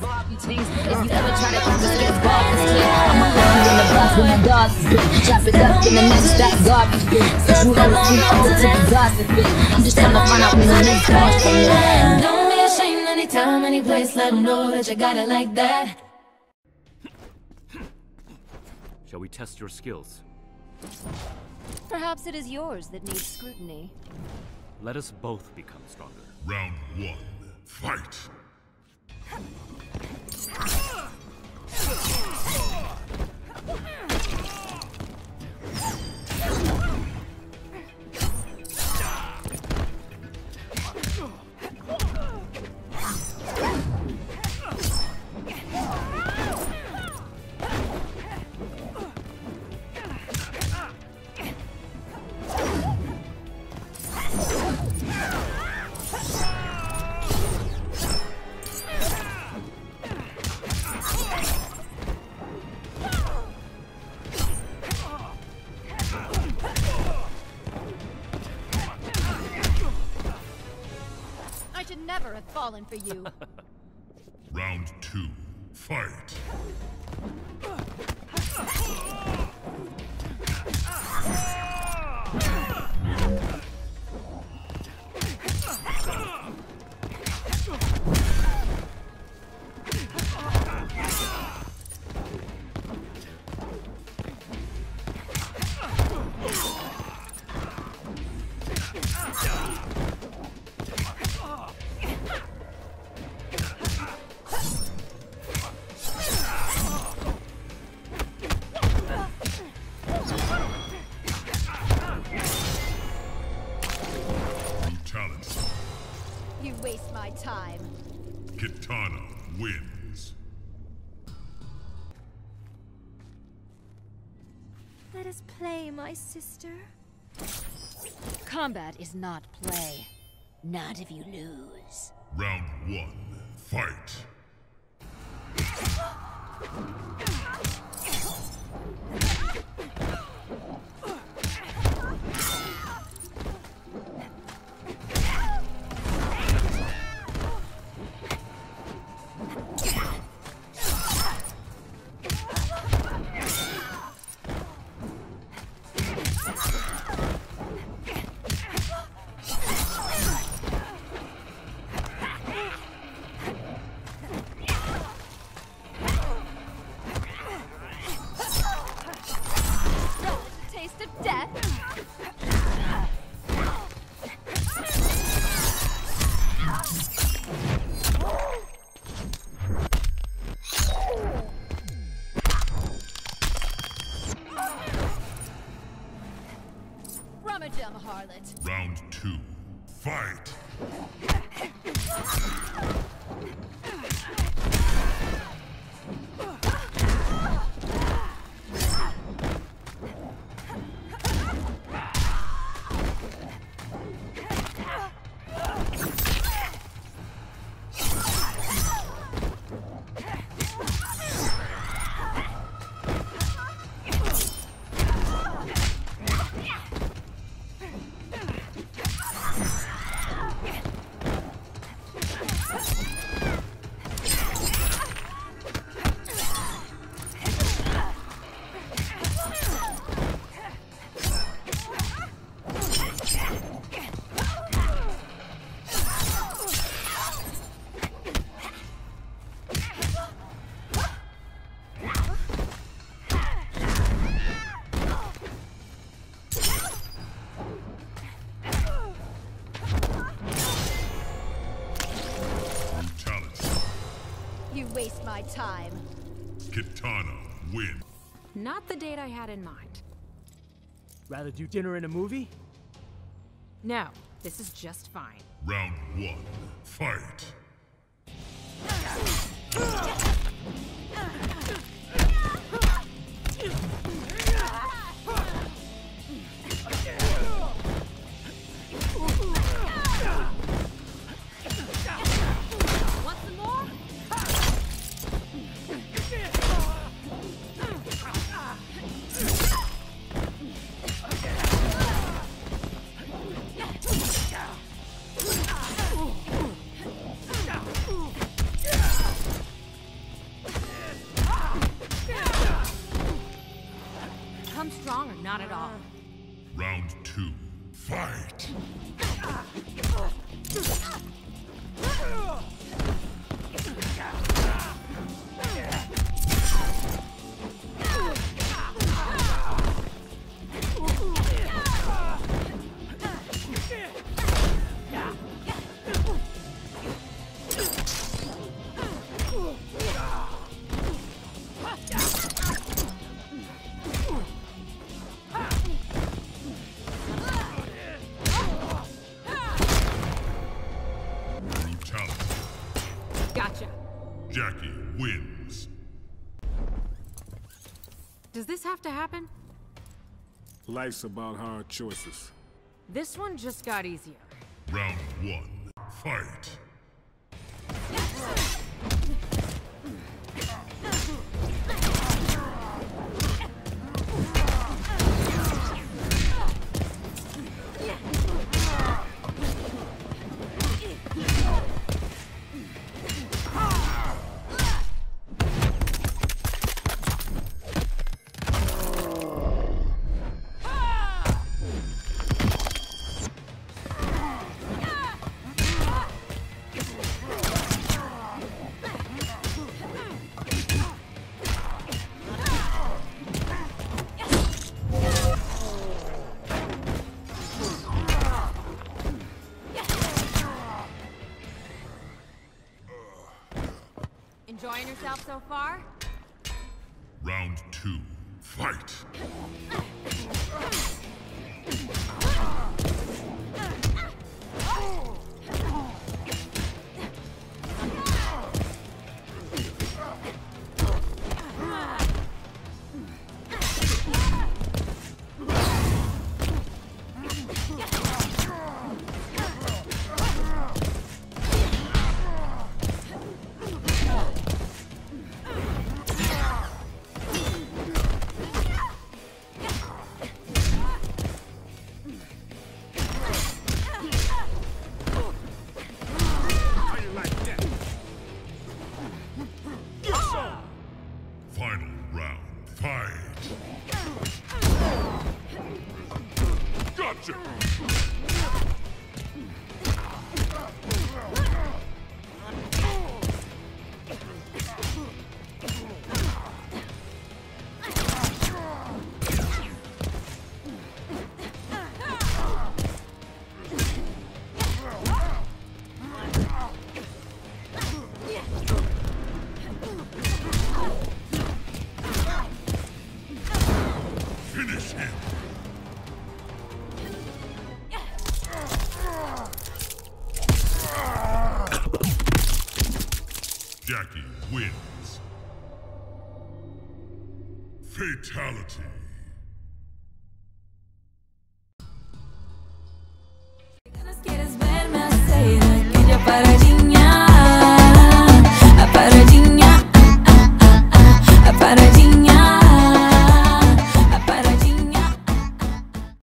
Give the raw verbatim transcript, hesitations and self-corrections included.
Barbie things. If you ever try to confiscate Barbie's kid, I'ma put you in the box when the dogs fit. Chop it up in the next that garbage fit. But you ever see all the tickets gossip fit. I'm just trying to find out when the next boss from it. Don't be ashamed anytime, any place, let them know that you got it like that. Shall we test your skills? Perhaps it is yours that needs scrutiny. Let us both become stronger. Round one, fight! I should never have fallen for you. Round two, fight! You waste my time. Kitana wins. Let us play, my sister. Combat is not play. Not if you lose. Round one, fight! Dumb harlot. Round two, fight! You waste my time. Kitana wins. Not the date I had in mind. Rather do dinner and a movie? No, this is just fine. Round one, fight! Not at all. Round two, fight! Gotcha. Jacqui wins. Does this have to happen? Life's about hard choices. This one just got easier. Round one, fight! Enjoying yourself so far? Round two, fight! Final round, fight! Gotcha! Finish him! Jacqui wins. Fatality. ¿Quieres verme hacer aquello para